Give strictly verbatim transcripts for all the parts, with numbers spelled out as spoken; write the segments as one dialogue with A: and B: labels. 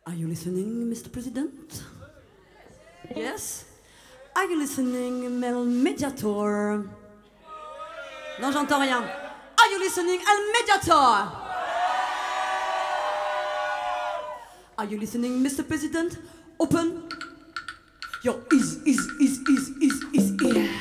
A: Are you listening, Mister President? Yes? Are you listening, Mel Mediator? Non, j'entends rien. Are you listening, El Mediator? Are you listening, Mister President? Open your ears, ears, ears, ears, ears, ears, ears.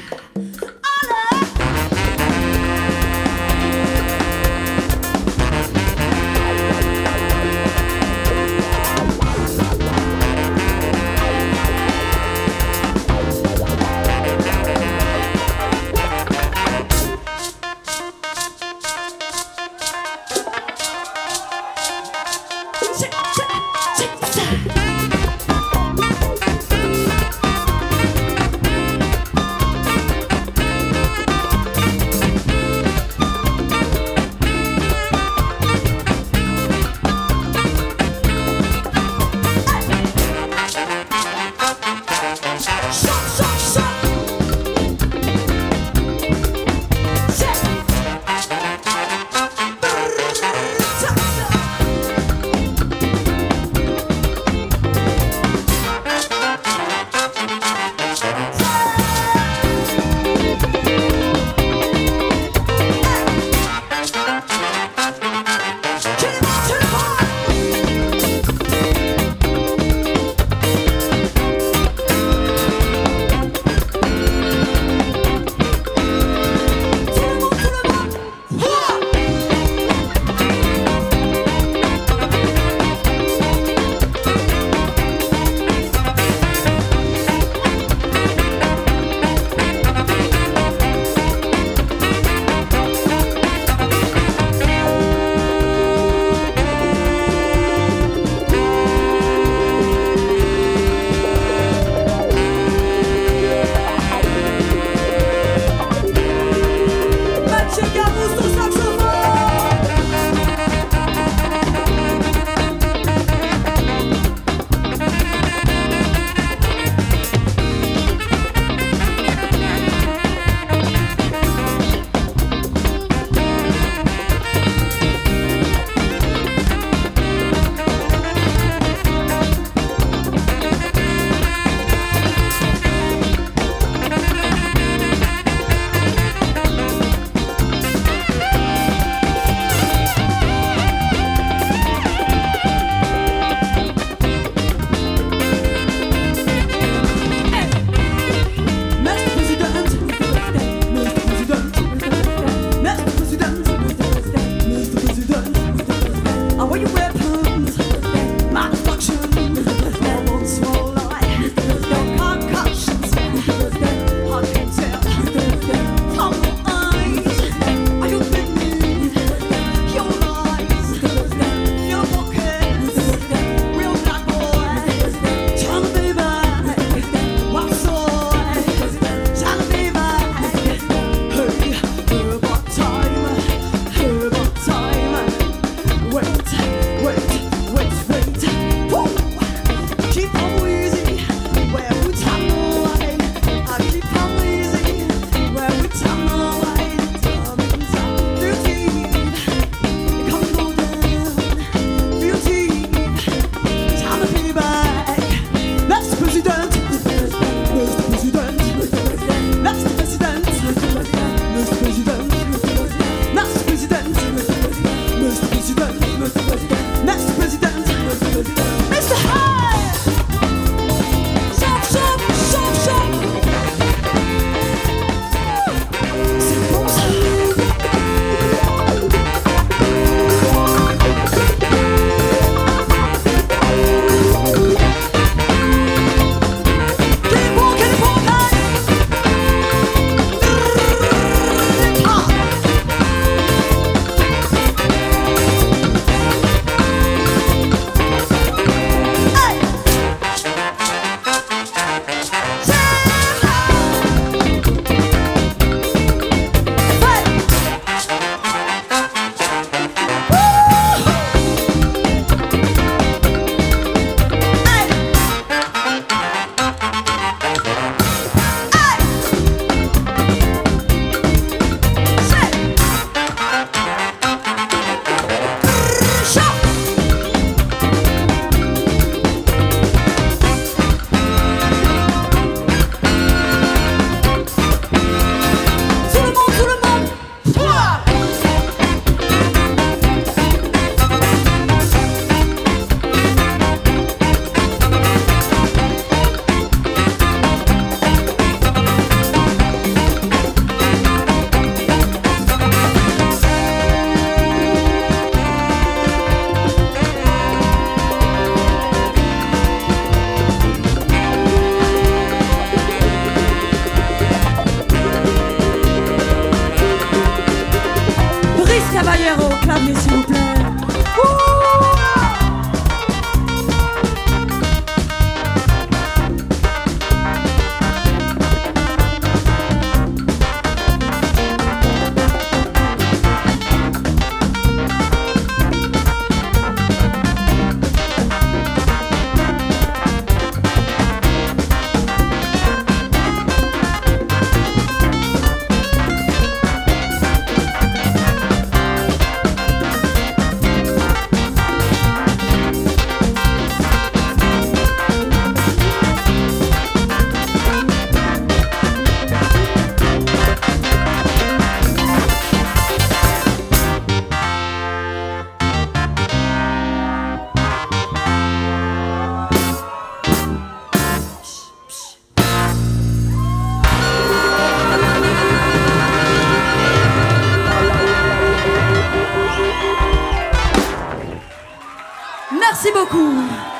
A: beaucoup.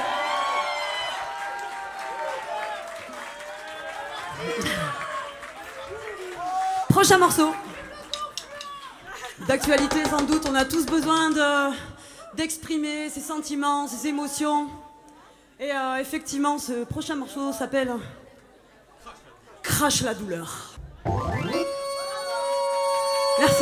A: Prochain morceau. D'actualité sans doute, on a tous besoin de, d'exprimer ses sentiments, ses émotions. Et euh, effectivement, ce prochain morceau s'appelle Crache la douleur. Merci.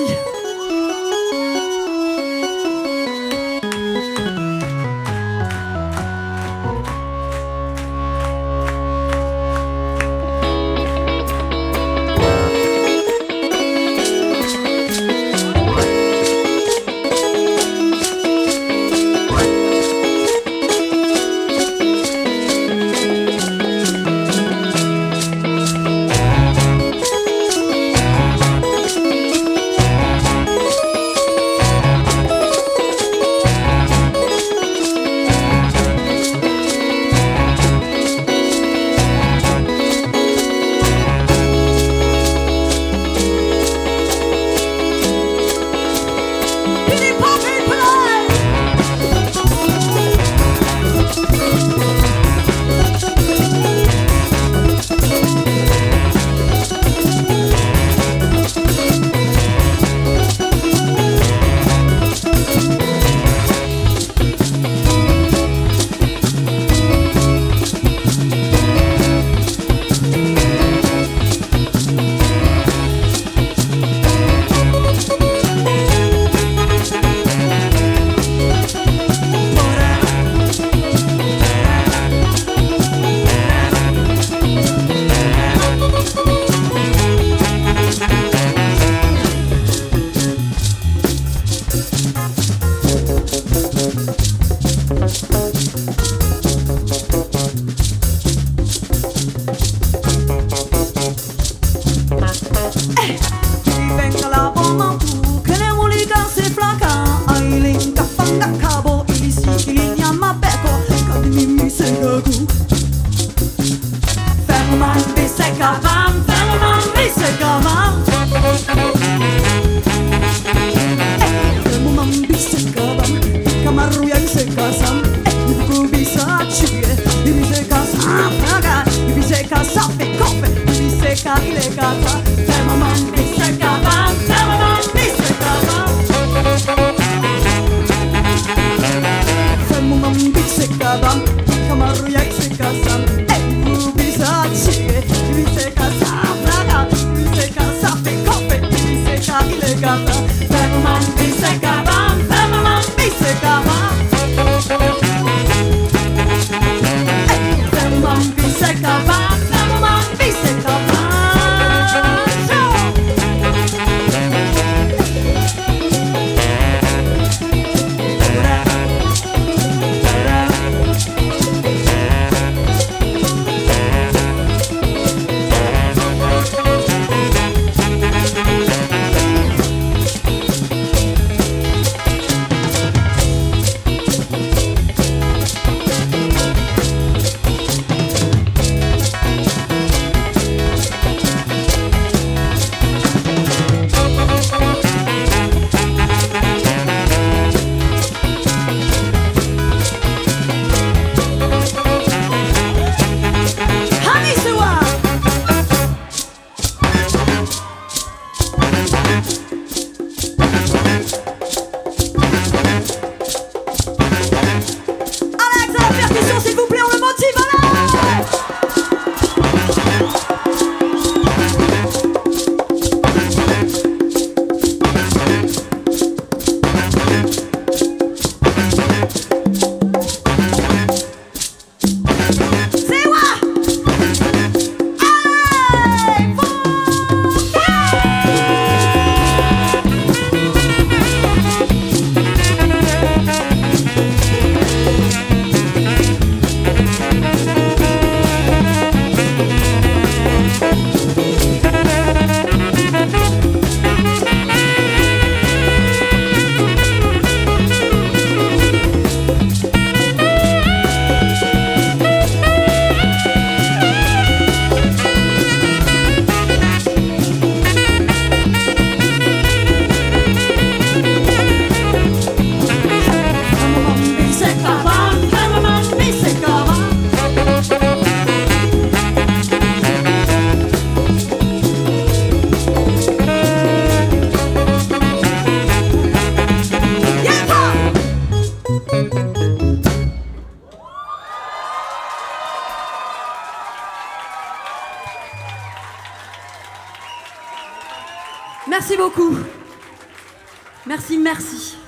A: Merci beaucoup. Merci, merci.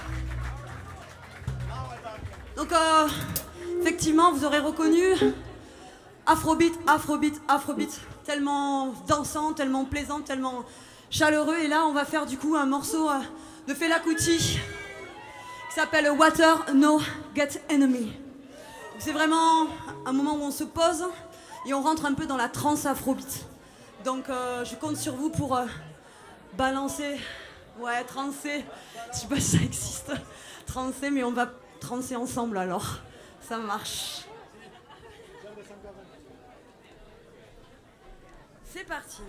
A: Donc, euh, effectivement, vous aurez reconnu Afrobeat, Afrobeat, Afrobeat. Tellement dansant, tellement plaisant, tellement chaleureux. Et là, on va faire du coup un morceau euh, de Fela Kuti qui s'appelle Water No Get Enemy. C'est vraiment un moment où on se pose et on rentre un peu dans la trance Afrobeat. Donc, euh, je compte sur vous pour euh, balancer, ouais, trancer. Je sais pas si ça existe, trancer, mais on va trancer ensemble alors. Ça marche. C'est parti.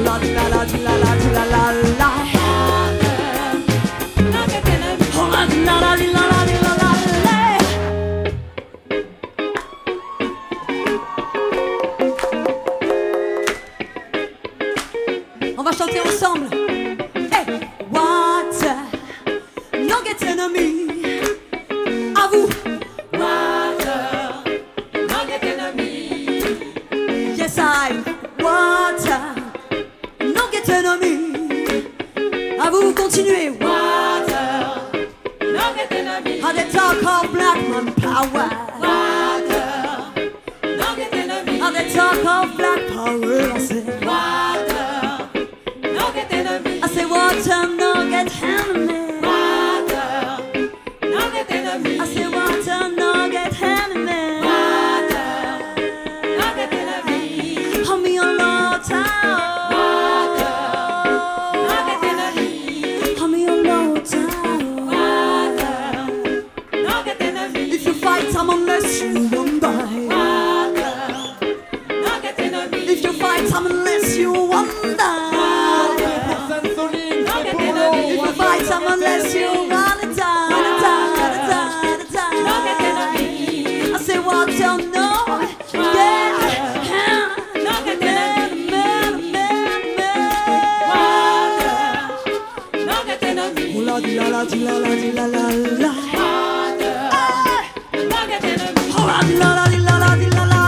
A: la di la la di la la di la la la. Oh la di la la di la la di la la la. On va chanter ensemble. Hey, water, no get enemy. À vous. Yes, I water, no get enemy. À vous, continuez. Water, no get enemy. How they talk of black man power. Water, no get enemy. How they talk of black power. I say water, no get enemy. I say water, no get enemy. Water, no get enemy. I say water, no get enemy. Water, no get enemy. Hold me on low town. Water, no get enemy. Hold me on low town. Water, no get enemy. If you fight someone unless you won't die. Water, no get enemy. If you fight someone unless you won't die. If you fight someone unless you wanna die, wanna die, wanna die, wanna die. No get enemy. I say water, no get enemy. No get enemy. Water, no get enemy. Oh la di la la di la la di la la la. Water, no get enemy. Oh la di la la di la la di la la la.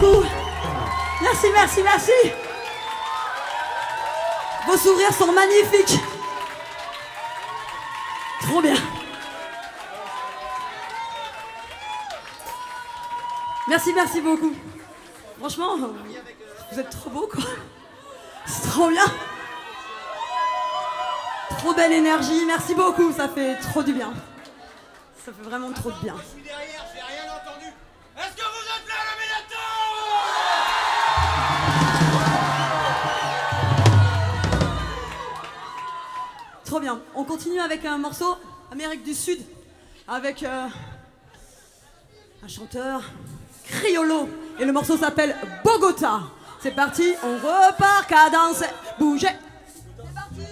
A: beaucoup. Merci, merci, merci. Vos sourires sont magnifiques. Trop bien. Merci, merci beaucoup. Franchement, vous êtes trop beaux, quoi. C'est trop bien. Trop belle énergie. Merci beaucoup. Ça fait trop du bien. Ça fait vraiment trop de bien.
B: Je suis derrière, j'ai rien entendu. Est-ce que vous êtes là, le Médator?
A: Trop bien. On continue avec un morceau Amérique du Sud avec euh, un chanteur criollo et le morceau s'appelle Bogota. C'est parti, on repart, cadence, bougez. C'est parti.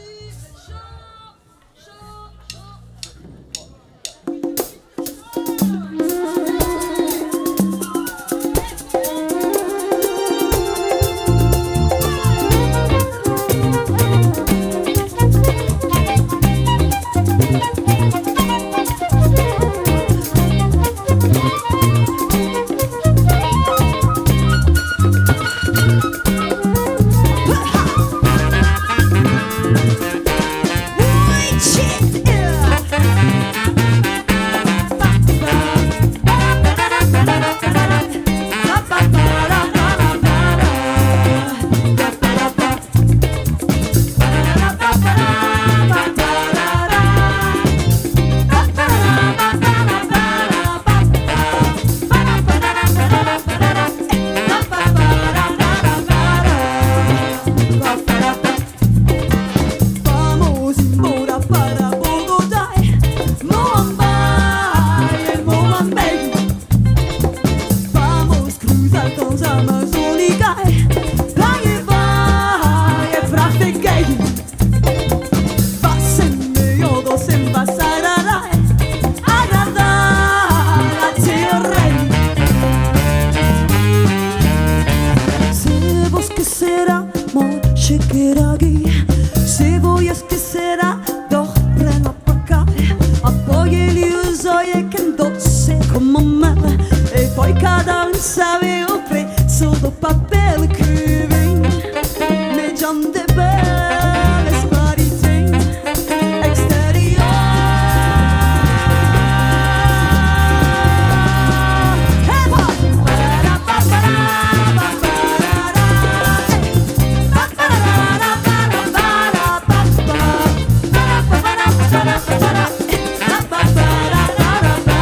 C: Ba ba ba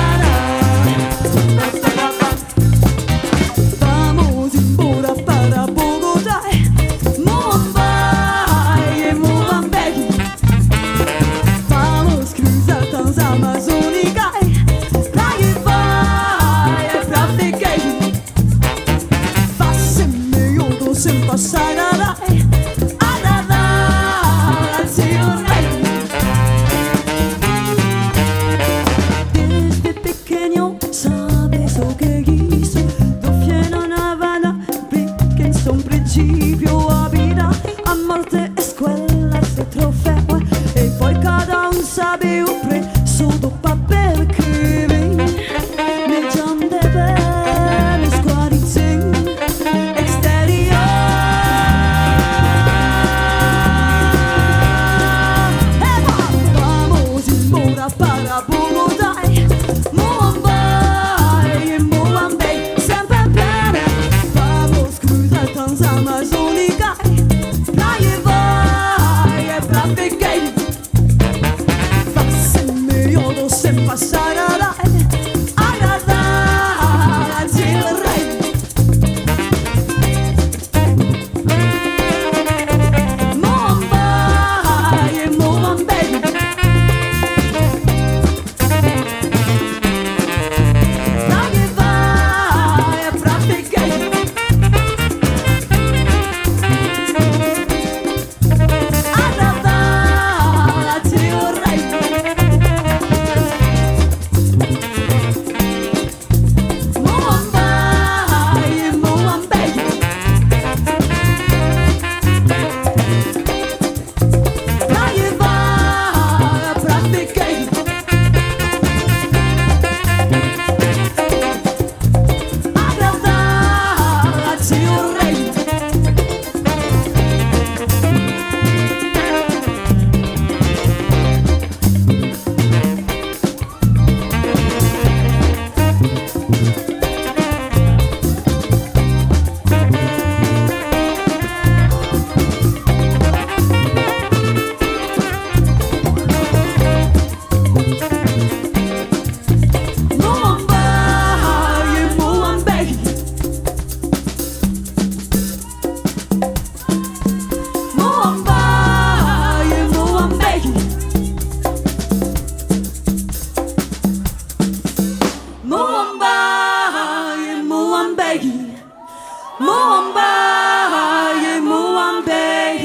A: Moamba, ye Moambe.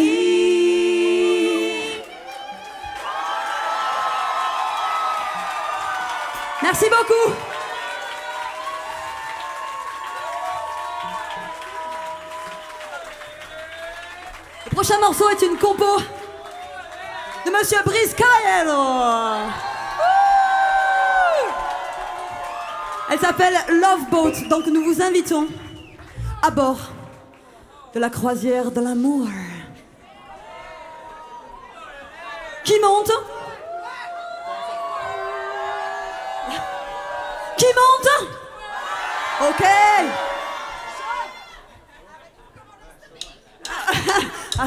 A: Merci beaucoup. Le prochain morceau est une compo de Monsieur Brice Caiello. Elle s'appelle Love Boat, donc nous vous invitons à bord de la croisière de l'amour. Qui monte? Qui monte? Ok. Ah.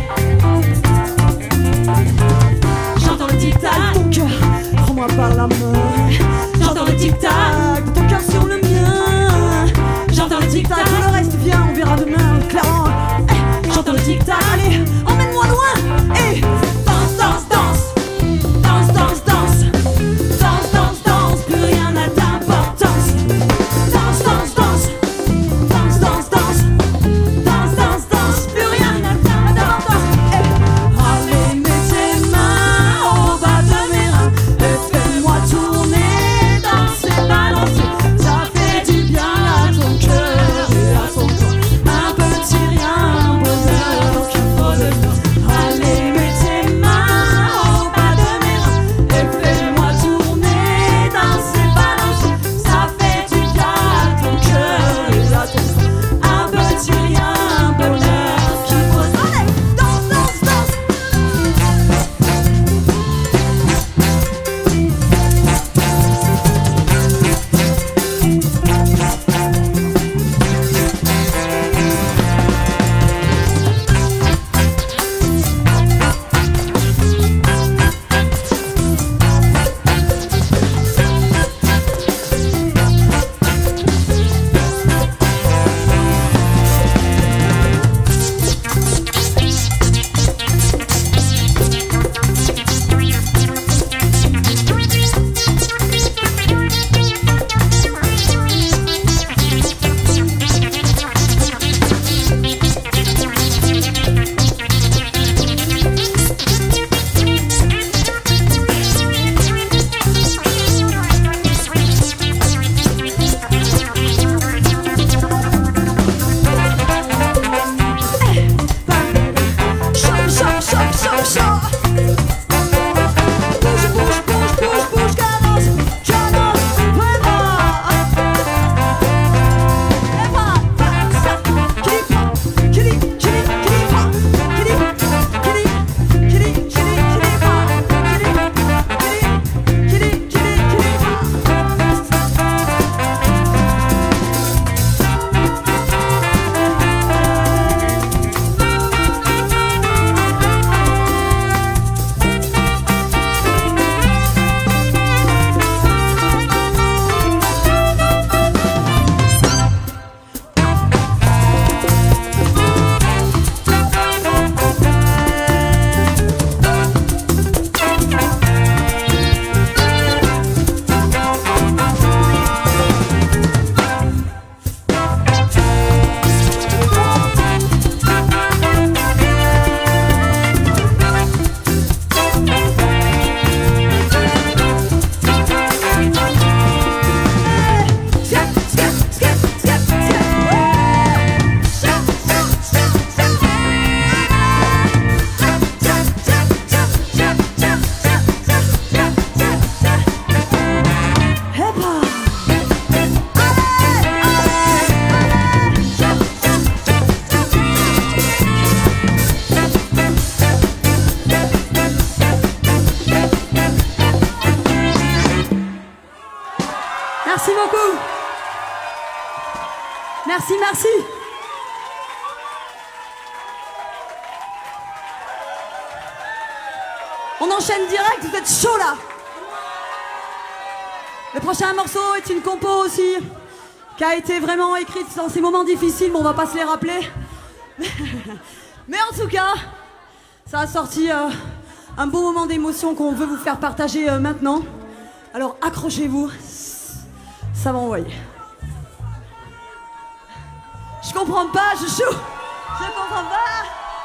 C: par la main.
A: chaud. Bouge, bouge, bouge, bouge, bouge, cadence, cadence, vraiment. Et pas, pas, ça, kili, kili, kili, kili, pas, kili, kili, kili, kili, kili, pas, kili, kili, kili, kili, kili, pas. Merci beaucoup. Merci, merci. On enchaîne direct, vous êtes chaud là. Le prochain morceau est une compo aussi qui a été vraiment écrite dans ces moments difficiles, mais on va pas se les rappeler. Mais en tout cas, ça a sorti euh, un beau moment d'émotion qu'on veut vous faire partager euh, maintenant. Alors accrochez-vous. Ça va envoyer. Je comprends pas, je chou. Je comprends pas.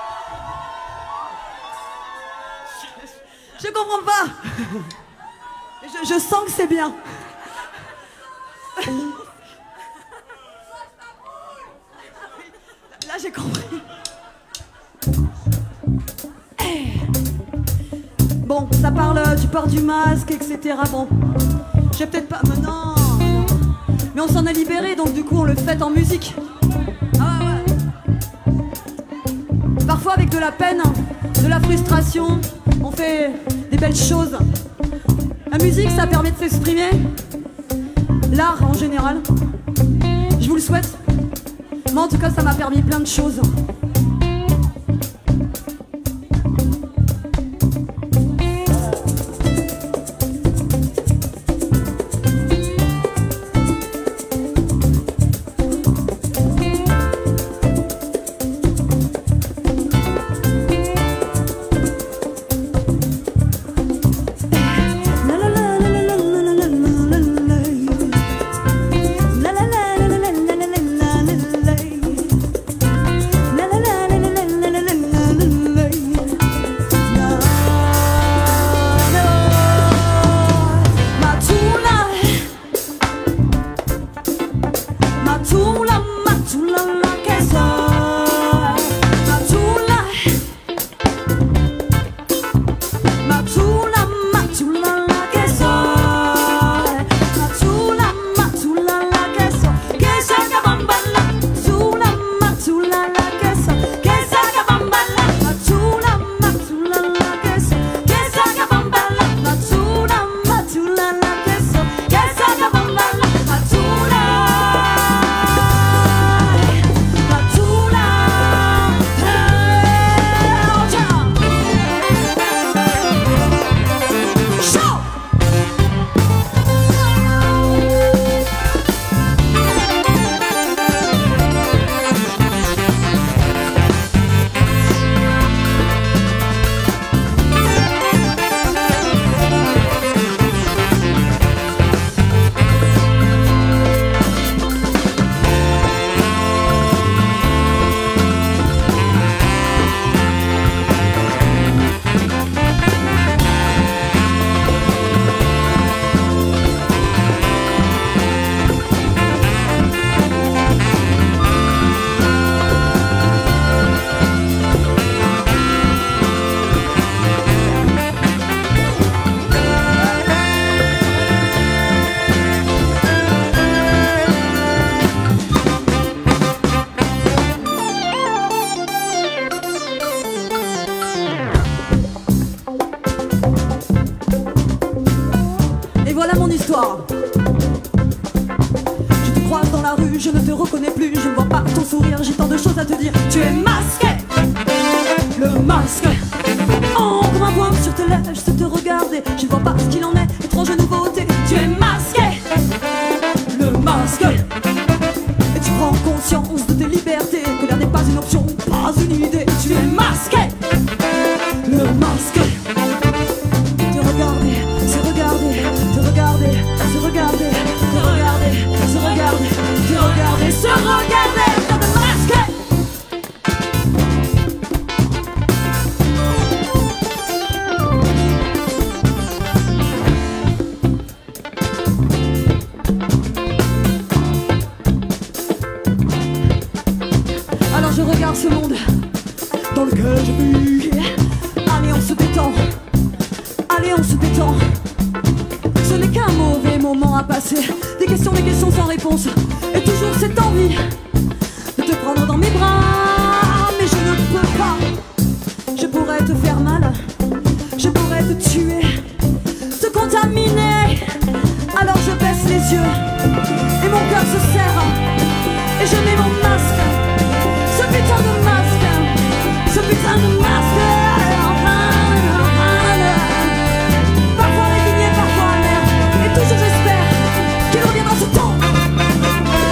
A: Je, je comprends pas. Je, je sens que c'est bien. Là j'ai compris. Bon, ça parle du port du masque, et cetera. Bon, j'ai peut-être pas... Mais non. Mais on s'en a libéré, donc du coup on le fait en musique. Ah ouais, ouais. Parfois avec de la peine, de la frustration, on fait des belles choses. La musique, ça permet de s'exprimer. L'art en général. Je vous le souhaite. Moi en tout cas, ça m'a permis plein de choses.
C: La
A: voir. Je te croise dans la rue, je ne te reconnais plus. Je ne vois pas ton sourire, j'ai tant de choses à te dire. Tu es masqué, le masque. Oh, comme un voile sur tes lèvres, je sais te regarder. Je ne vois pas ce qu'il en est, étrange nouveauté. Tu es masqué, le masque. Et tu prends conscience de tes libertés, que l'air n'est pas une option, pas une idée. Tu es masqué, le masque. Te regarder, se regarder, te regarder, se regarder, te regarder, se regarder, te regarder, se regarder, te masqué. Alors je regarde ce monde dans lequel je vis. Allez, on se détend. Allez, on se détend. Ce n'est qu'un mauvais moment à passer. Des questions, des questions sans réponse. Et toujours cette envie de te prendre dans mes bras. Mais je ne peux pas. Je pourrais te faire mal. Je pourrais te tuer, te contaminer. Alors je baisse les yeux et mon cœur se serre. Et je mets mon masque. Ce putain de masque. Ce putain de masque. Parfois résigné, parfois amer. Et toujours j'espère qu'il reviendra ce temps.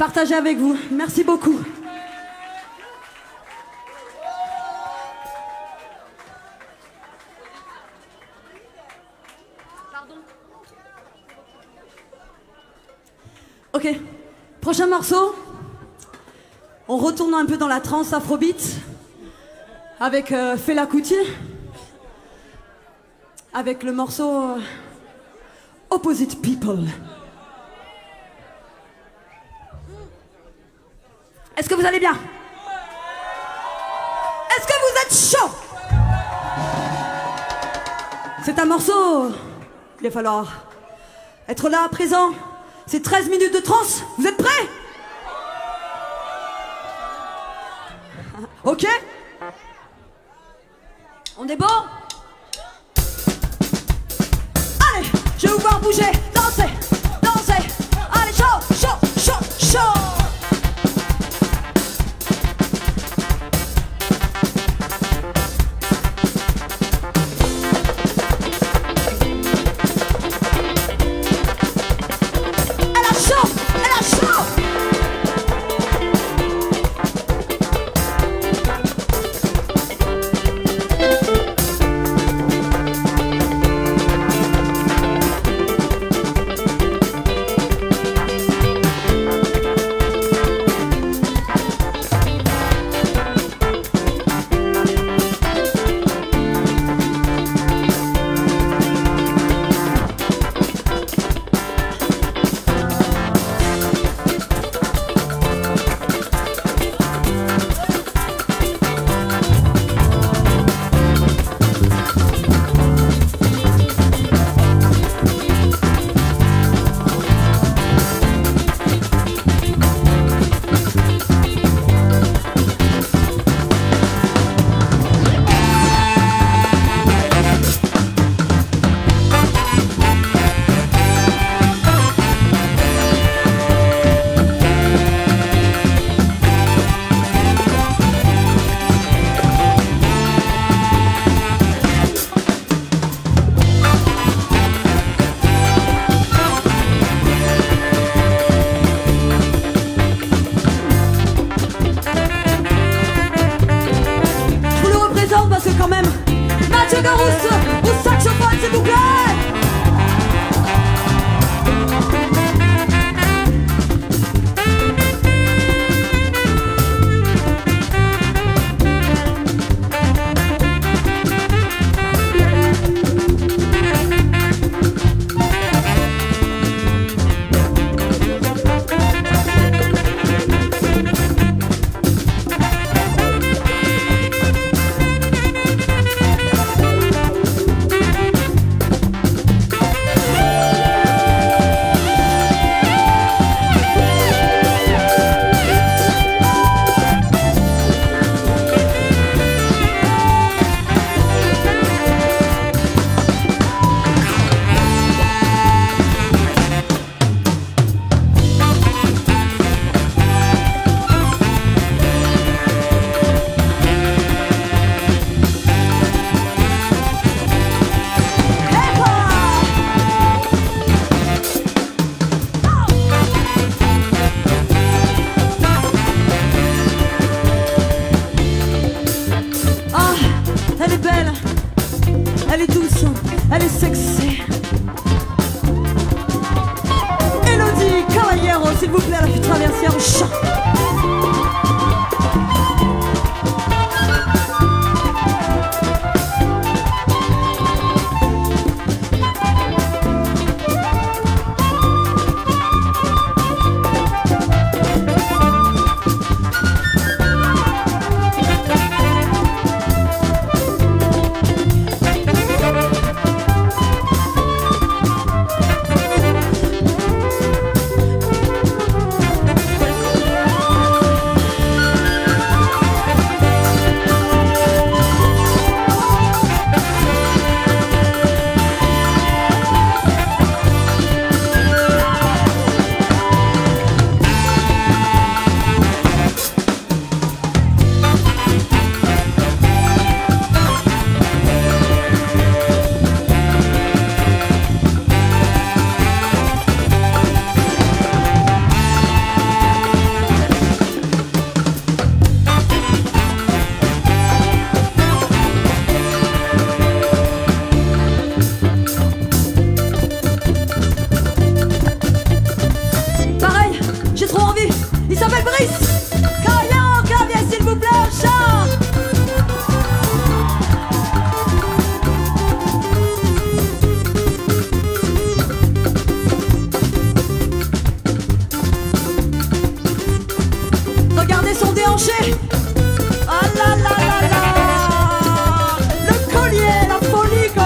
A: partager avec vous. Merci beaucoup. Pardon. Ok, prochain morceau. On retourne un peu dans la trance afrobeat avec euh, Fela Kuti, avec le morceau euh, Opposite People. Est-ce que vous allez bien? Est-ce que vous êtes chaud? C'est un morceau, il va falloir être là, présent. C'est treize minutes de trance, vous êtes prêts? Ok? On est bon? Allez, je vais vous voir bouger, danser, danser. Allez, chaud, chaud, chaud, chaud. Au saxophone, s'il vous plaît. Elle est douce, elle est sexy. Elodie Caballero, s'il vous plaît, la fille traversière au chant. s'appelle Brice. Carrière, clavier, s'il vous plaît, chant. Regardez son déhanché. Ah là là là là. Le collier, la folie quoi.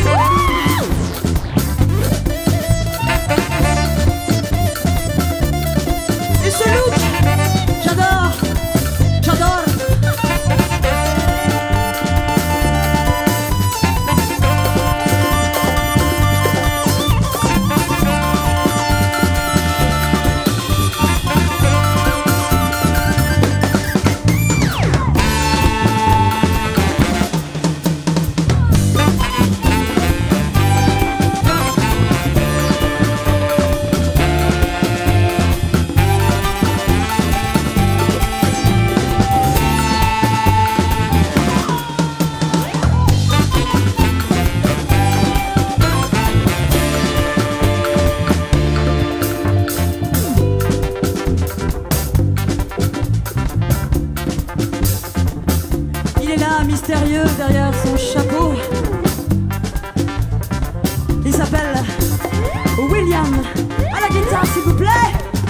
A: Et ce look, j'adore, j'adore. Mystérieux derrière son chapeau. Il s'appelle William. À la guitare s'il vous plaît.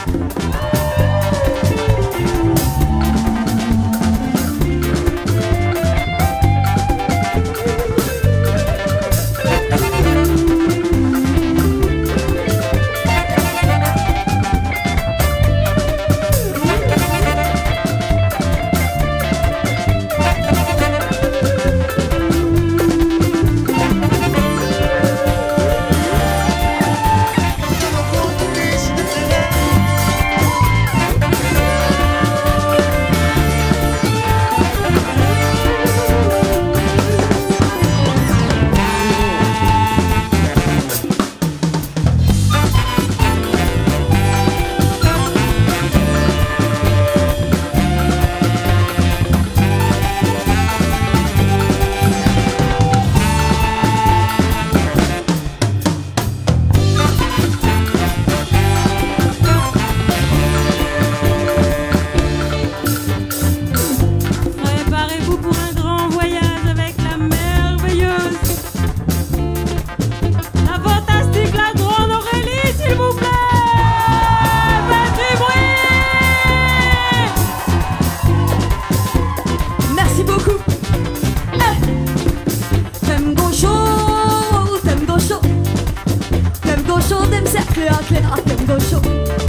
A: Them go show,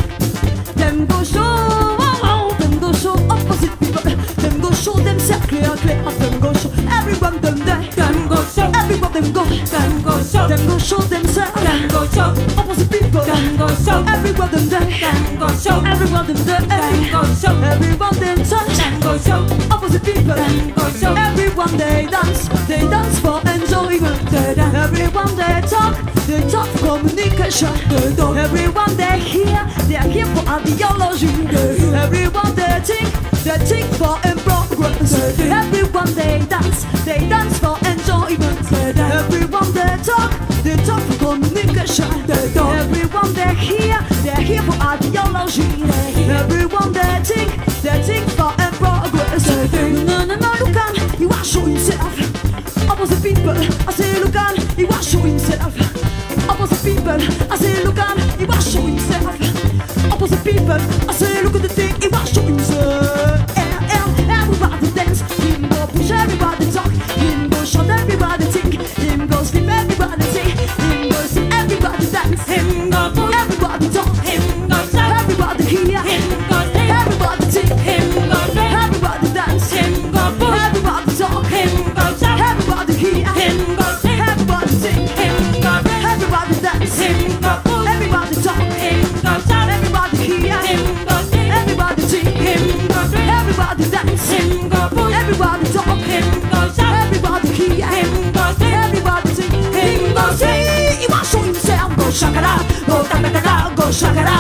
A: them go show, oh, them go show, opposite people. Them go show, them circle, clear, them go show. Everyone them there, them go show. Everyone them go, them go show. Them go show themselves, them go show. Opposite people, them go show. Everyone them there, them go show. Everyone them there, them go show. Everyone them touch, them go show. Opposite people, them go show. Everyone they dance, they dance for enjoyment. Everyone they talk, they talk for communication. Everyone they hear, they are here for ideology. Everyone they think, they think for progress. Everyone they dance, they dance for enjoyment. Everyone they talk, they talk for communication. Everyone they hear, they are here for ideology. Everyone they think, they think for progress. No, no, no, look on, you are showing yourself. Opposite people, I say look on, you are showing yourself. Opposite people, I say look on, he was showing himself. Opposite people, I say look at the thing, he was showing himself. Everybody dance, him go push, everybody talk, him go shut, everybody think, him go sleep, everybody think, him go sing, everybody dance, him go push, everybody talk, him go shut, everybody hear, him go sing, everybody think, him go sing, everybody dance, him go push, everybody talk, him go shut, everybody hear, him go sing, everybody think, him go sing. Everybody dance, him go pull. Everybody talk, him go shout. Everybody hear, him go sing. Everybody sing, him go sing. Everybody dance, him go pull. Everybody talk, him go shout. Everybody hear, him go sing. Everybody sing, him go sing. He wants to show himself. Go shakara, go tabakara, go shakara,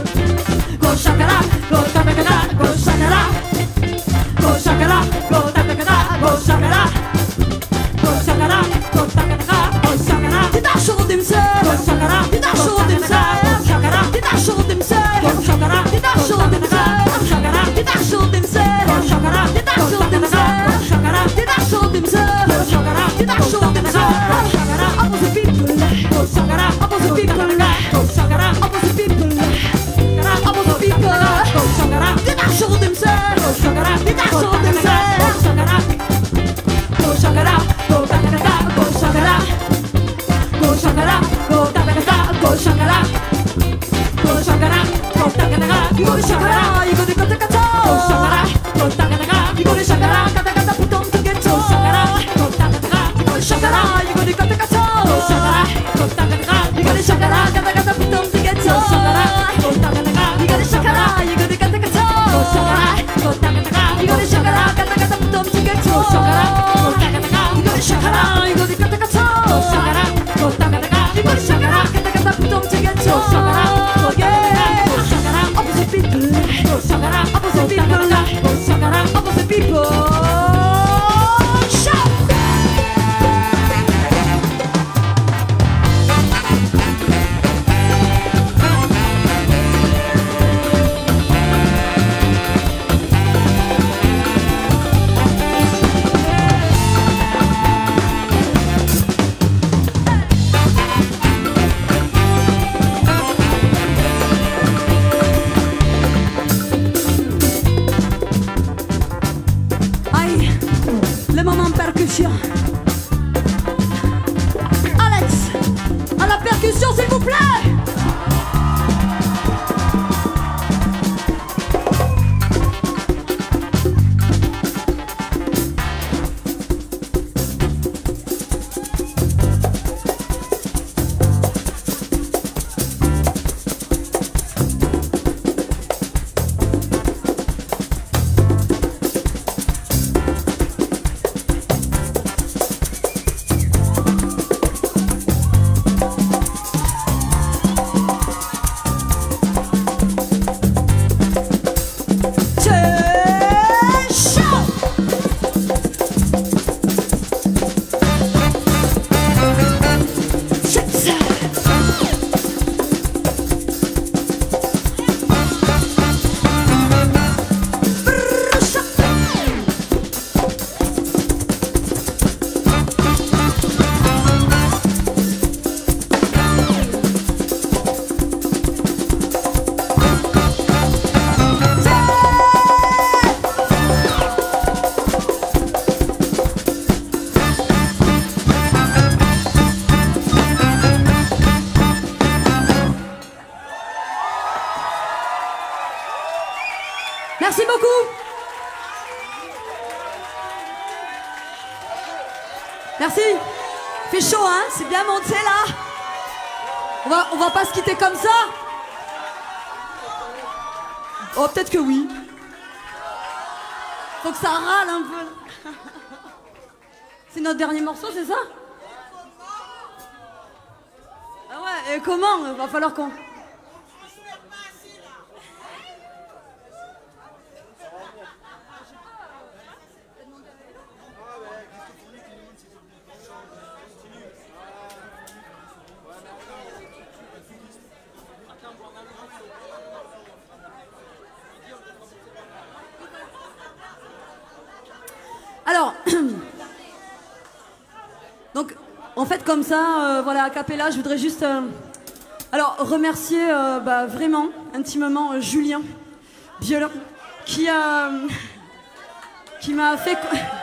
A: go shakara, go tabakara, go shakara, go shakara, go tabakara, go shakara, go shakara, go tabakara, go shakara. Did I show themselves? Go shakara. Did I show themselves? Go shakara. Did I show themselves? Go shakara. Did I show themselves? You go to shakara, you go to kata kata. Oh shakara, go taka taka. You go to shakara, kata kata put on to get to. Oh shakara, go taka taka. You go to shakara, you go to kata kata. Oh shakara, go taka taka. You go to shakara, kata kata put on to get to. Oh shakara, go taka taka. You go to shakara, you go to kata kata. Oh shakara, go taka taka. You go to shakara, kata kata put on to get to. Oh shakara, go taka taka. You go to shakara, you go to kata kata. Oh shakara, go taka taka. You go to shakara, kata kata put on to get to. Oh shakara, go yeah. Oh shakara, opposite people. Oh shakara, opposite people. Oh shakara, opposite people. Shout! Le moment percussion. Alex, à la percussion s'il vous plaît. Merci beaucoup. Merci. Il fait chaud, hein? C'est bien monté là. On va, on va pas se quitter comme ça. Oh, peut-être que oui. Faut que ça râle un peu. C'est notre dernier morceau, c'est ça? Ah ouais, et comment? Il va falloir qu'on... Alors, donc, en fait, comme ça, euh, voilà, a cappella, je voudrais juste, euh, alors, remercier euh, bah, vraiment, intimement, euh, Julien Violin, qui a, qui m'a fait,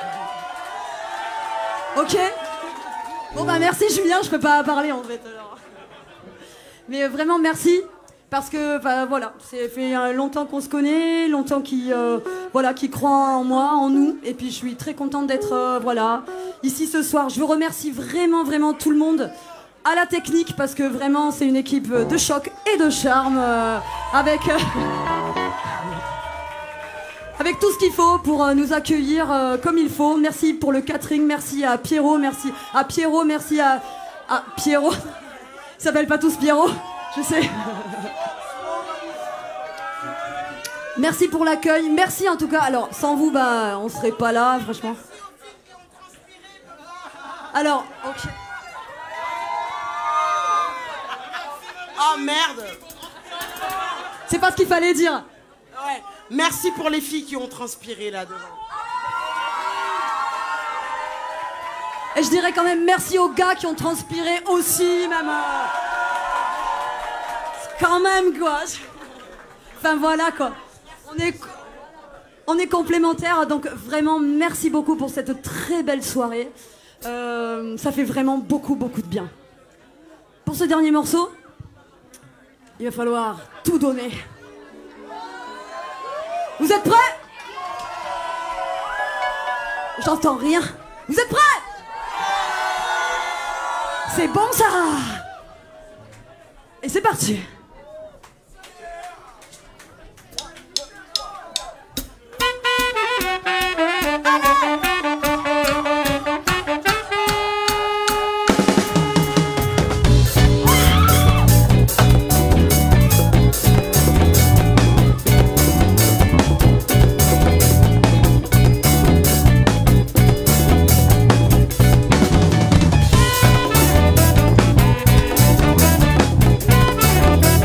A: ok. Bon bah merci Julien, je peux pas parler en fait. Alors. Mais vraiment merci. Parce que bah, voilà, c'est fait euh, longtemps qu'on se connaît, longtemps qu'il euh, voilà, qu'il croit en moi, en nous. Et puis je suis très contente d'être euh, voilà, ici ce soir. Je vous remercie vraiment, vraiment tout le monde à la technique parce que vraiment c'est une équipe de choc et de charme euh, avec, euh, avec tout ce qu'il faut pour euh, nous accueillir euh, comme il faut. Merci pour le catering, merci à Pierrot, merci à Pierrot, merci à, à Pierrot. Ils s'appellent pas tous Pierrot, je sais. Merci pour l'accueil, merci en tout cas. Alors, sans vous, bah, on serait pas là, franchement. Alors, ok.
C: Oh merde!
A: C'est pas ce qu'il fallait dire.
C: Ouais, merci pour les filles qui ont transpiré là devant.
A: Et je dirais quand même merci aux gars qui ont transpiré aussi, même. Quand même, quoi. Enfin, voilà, quoi. On est, on est complémentaires, donc vraiment merci beaucoup pour cette très belle soirée. Euh, ça fait vraiment beaucoup, beaucoup de bien. Pour ce dernier morceau, il va falloir tout donner. Vous êtes prêts? J'entends rien. Vous êtes prêts? C'est bon ça. Et c'est parti.
D: Thank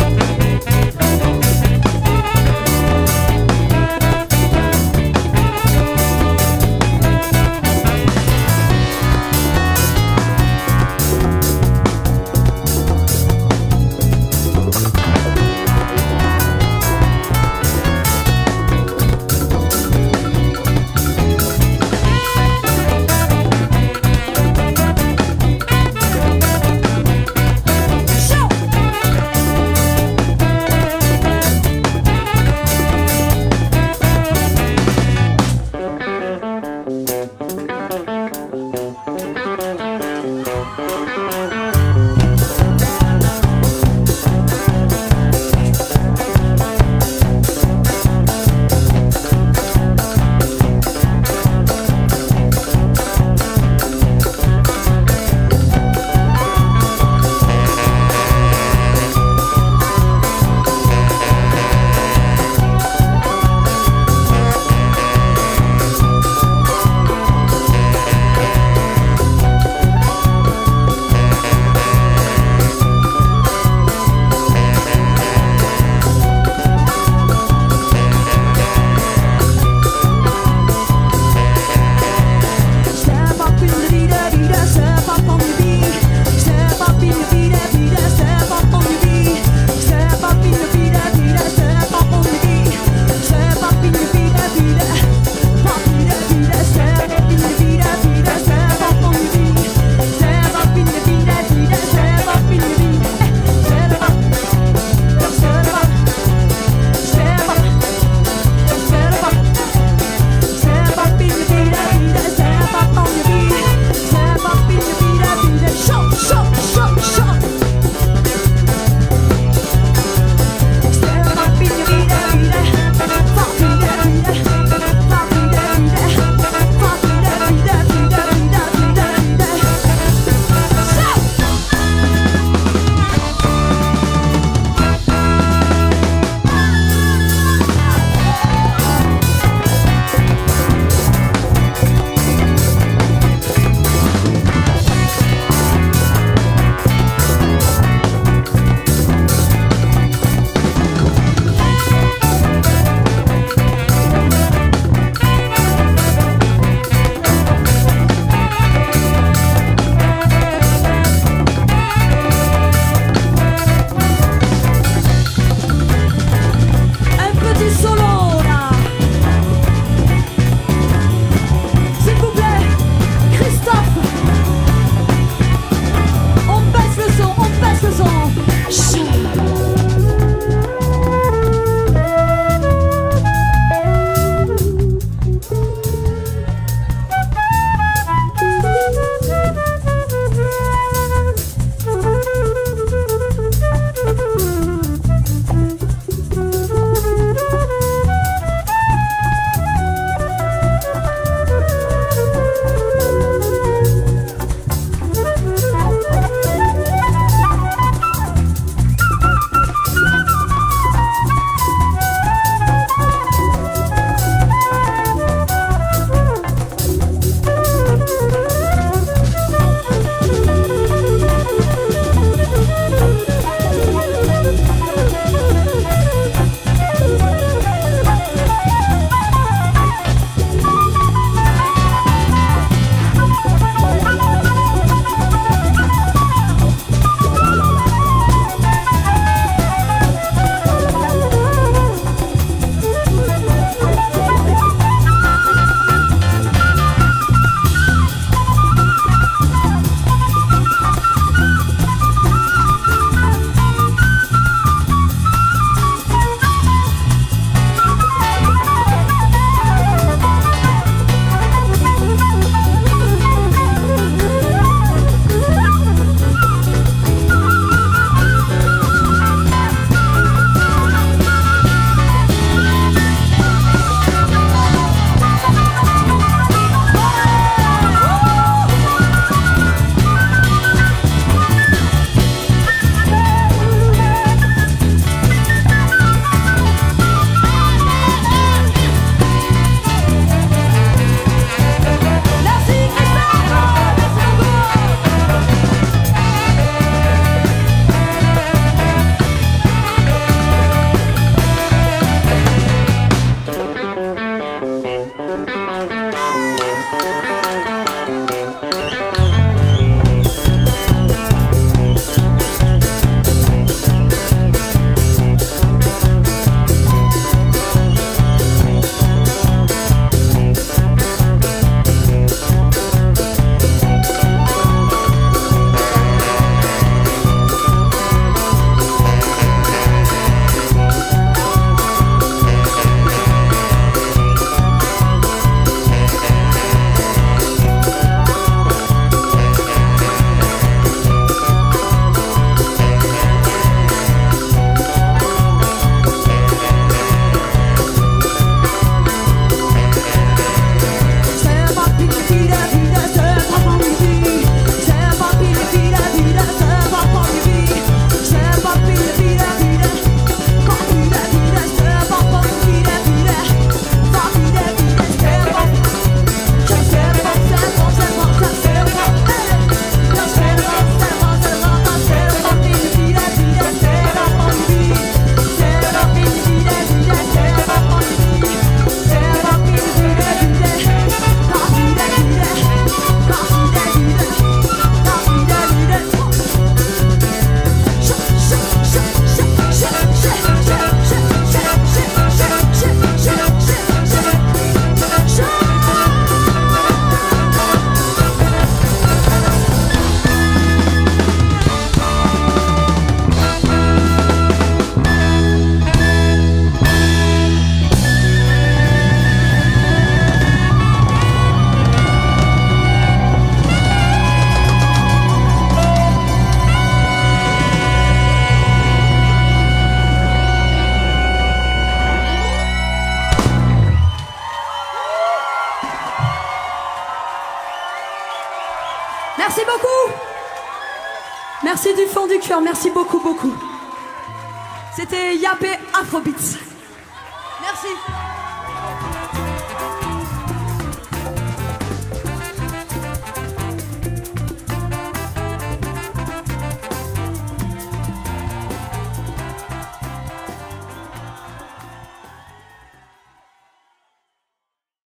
A: Merci beaucoup. Merci du fond du cœur, merci beaucoup, beaucoup. C'était Yapé Afrobeats. Merci.